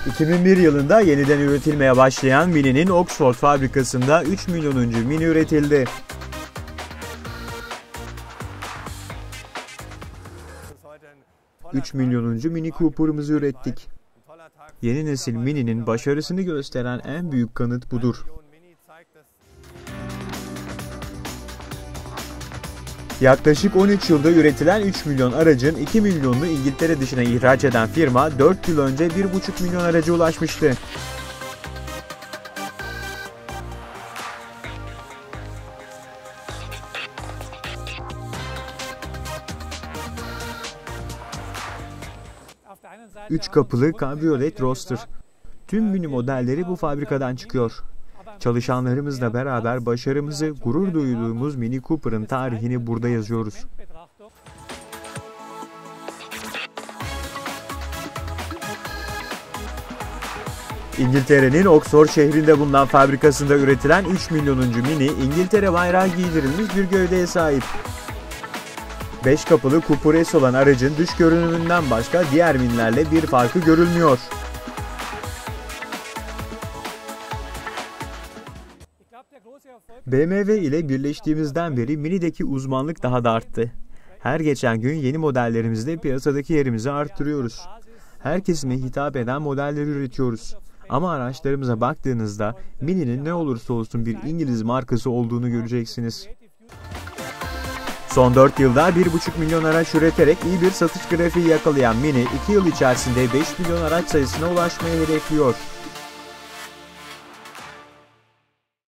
2001 yılında yeniden üretilmeye başlayan Mini'nin Oxford fabrikasında 3 milyonuncu Mini üretildi. 3 milyonuncu Mini Cooper'ımızı ürettik. Yeni nesil Mini'nin başarısını gösteren en büyük kanıt budur. Yaklaşık 13 yılda üretilen 3 milyon aracın 2 milyonunu İngiltere dışına ihraç eden firma 4 yıl önce 1,5 milyon araca ulaşmıştı. Üç kapılı Cabriolet Roadster. Tüm Mini modelleri bu fabrikadan çıkıyor. Çalışanlarımızla beraber başarımızı, gurur duyduğumuz Mini Cooper'ın tarihini burada yazıyoruz. İngiltere'nin Oxford şehrinde bulunan fabrikasında üretilen 3 milyonuncu Mini, İngiltere bayrağı giydirilmiş bir gövdeye sahip. 5 kapılı Cooper S olan aracın dış görünümünden başka diğer Mini'lerle bir farkı görülmüyor. BMW ile birleştiğimizden beri Mini'deki uzmanlık daha da arttı. Her geçen gün yeni modellerimizle piyasadaki yerimizi arttırıyoruz. Her kesime hitap eden modelleri üretiyoruz. Ama araçlarımıza baktığınızda Mini'nin ne olursa olsun bir İngiliz markası olduğunu göreceksiniz. Son 4 yılda 1,5 milyon araç üreterek iyi bir satış grafiği yakalayan Mini, 2 yıl içerisinde 5 milyon araç sayısına ulaşmayı hedefliyor.